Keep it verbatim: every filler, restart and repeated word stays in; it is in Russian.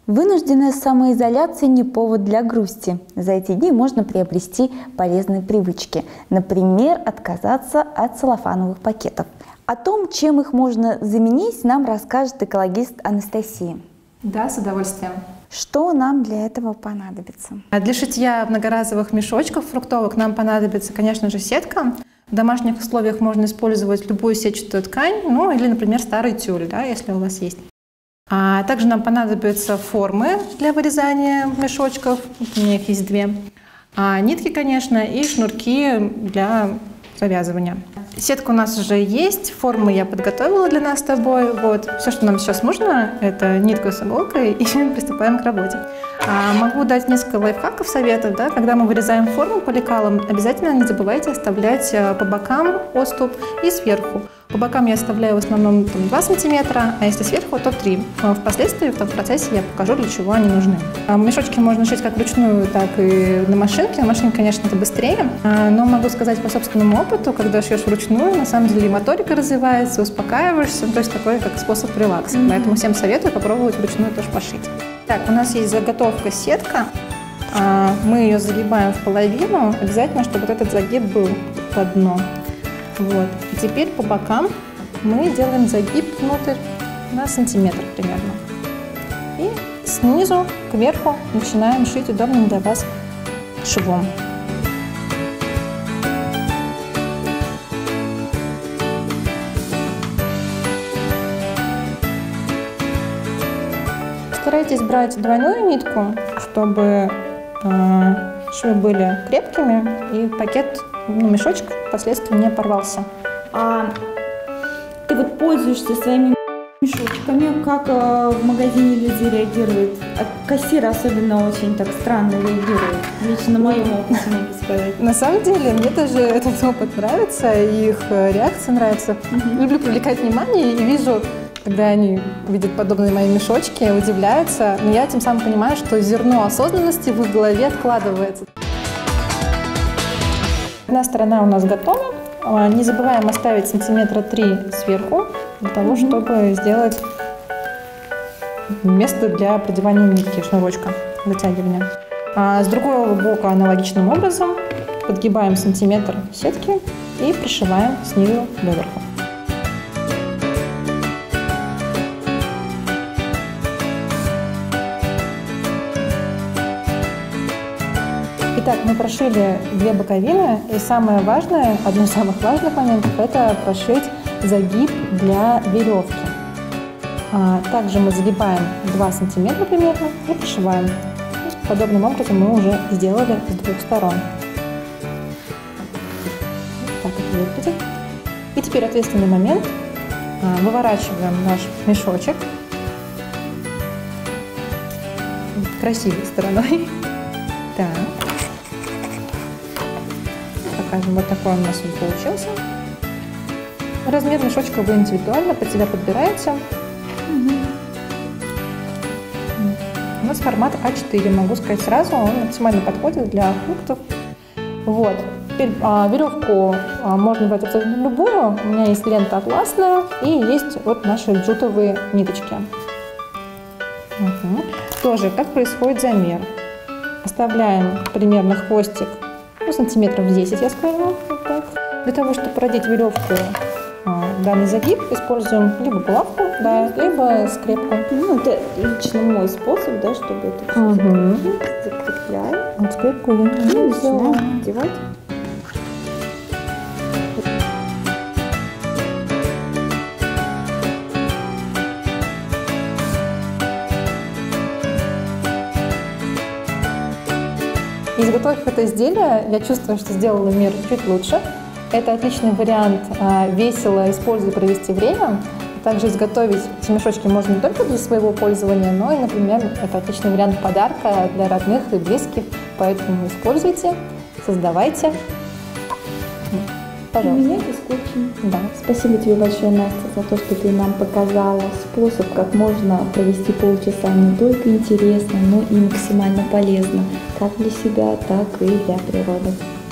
Вынужденная самоизоляция не повод для грусти. За эти дни можно приобрести полезные привычки. Например, отказаться от целлофановых пакетов. О том, чем их можно заменить, нам расскажет экологист Анастасия. Да, с удовольствием. Что нам для этого понадобится? Для шитья многоразовых мешочков фруктовых нам понадобится, конечно же, сетка. В домашних условиях можно использовать любую сетчатую ткань, ну или, например, старый тюль, да, если у вас есть. А также нам понадобятся формы для вырезания мешочков, у меня их есть две, а нитки, конечно, и шнурки для завязывания. Сетка у нас уже есть, формы я подготовила для нас с тобой. Вот. Все, что нам сейчас нужно, это нитка с иголкой, и мы приступаем к работе. А могу дать несколько лайфхаков, советов. Да? Когда мы вырезаем форму по лекалам, обязательно не забывайте оставлять по бокам отступ и сверху. По бокам я оставляю в основном там, два сантиметра, а если сверху, то три. Впоследствии, в том процессе я покажу, для чего они нужны. Мешочки можно шить как вручную, так и на машинке. На машинке, конечно, это быстрее, но могу сказать по собственному опыту, когда шьешь вручную, на самом деле и моторика развивается, успокаиваешься, то есть такой как способ релакса. Mm-hmm. Поэтому всем советую попробовать вручную тоже пошить. Так, у нас есть заготовка сетка. Мы ее загибаем в половину, обязательно, чтобы вот этот загиб был под дно. Вот. И теперь по бокам мы делаем загиб внутрь на сантиметр примерно. И снизу кверху начинаем шить удобным для вас швом. Старайтесь брать двойную нитку, чтобы э, швы были крепкими и пакет, ну, мешочек впоследствии не порвался. А ты вот пользуешься своими мешочками, как э, в магазине люди реагируют? А кассиры особенно очень так странно реагируют. Лично моему опыту могу сказать. На самом деле, мне тоже этот опыт нравится, и их реакция нравится. Mm-hmm. Люблю привлекать внимание и вижу, когда они видят подобные мои мешочки, удивляются. Но я тем самым понимаю, что зерно осознанности в их голове откладывается. Одна сторона у нас готова. Не забываем оставить сантиметра три сверху, для того, mm-hmm. чтобы сделать место для продевания нитки, шнурочка, вытягивания. А с другого бока аналогичным образом подгибаем сантиметр сетки и пришиваем снизу доверху. Итак, мы прошили две боковины, и самое важное, одно из самых важных моментов, это прошить загиб для веревки. А также мы загибаем два сантиметра примерно и пришиваем. Подобным образом мы уже сделали с двух сторон. Так это выглядит. И теперь ответственный момент. Выворачиваем наш мешочек красивой стороной. Так. Покажем, вот такой у нас он получился. Размер мешочка вы индивидуально под себя подбираете. Угу. У нас формат а четыре, могу сказать сразу, он максимально подходит для фруктов. Вот. Теперь а, веревку а, можно брать абсолютно любую. У меня есть лента атласная и есть вот наши джутовые ниточки. Угу. Тоже, как происходит замер. Оставляем примерно хвостик, ну, сантиметров десять, я скажу. Вот так. Для того, чтобы продеть веревку а, данный загиб, используем либо булавку, да, либо скрепку. Ну, это лично мой способ, да, чтобы это все угу. закрепляем. А теперь будем и начинаем надевать. Изготовив это изделие, я чувствую, что сделала мир чуть лучше. Это отличный вариант а, весело использовать, провести время. Также изготовить эти мешочки можно не только для своего пользования, но и, например, это отличный вариант подарка для родных и близких. Поэтому используйте, создавайте. Пожалуйста. Меняйте скотчем. Да. Спасибо тебе большое, Настя, за то, что ты нам показала способ, как можно провести полчаса не только интересно, но и максимально полезно, как для себя, так и для природы.